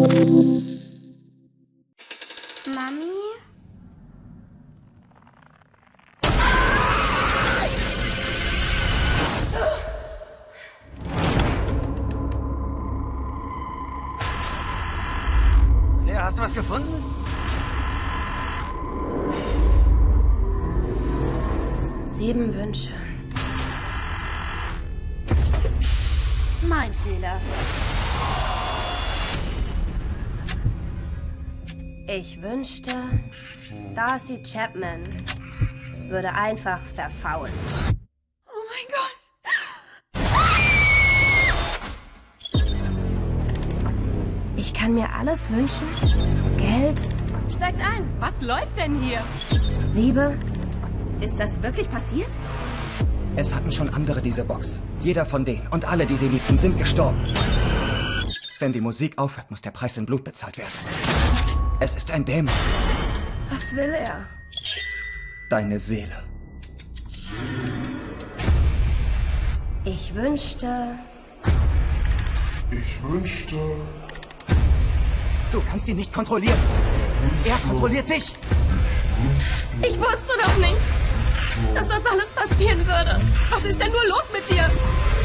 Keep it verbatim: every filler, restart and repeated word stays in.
Mami? Claire, hast du was gefunden? Sieben Wünsche. Mein Fehler. Ich wünschte, Darcy Chapman würde einfach verfaulen. Oh mein Gott. Ich kann mir alles wünschen. Geld. Steigt ein. Was läuft denn hier? Liebe. Ist das wirklich passiert? Es hatten schon andere diese Box. Jeder von denen und alle, die sie liebten, sind gestorben. Wenn die Musik aufhört, muss der Preis in Blut bezahlt werden. Es ist ein Dämon. Was will er? Deine Seele. Ich wünschte... Ich wünschte... Du kannst ihn nicht kontrollieren. Er kontrolliert dich. Ich wusste doch nicht, dass das alles passieren würde. Was ist denn nur los mit dir?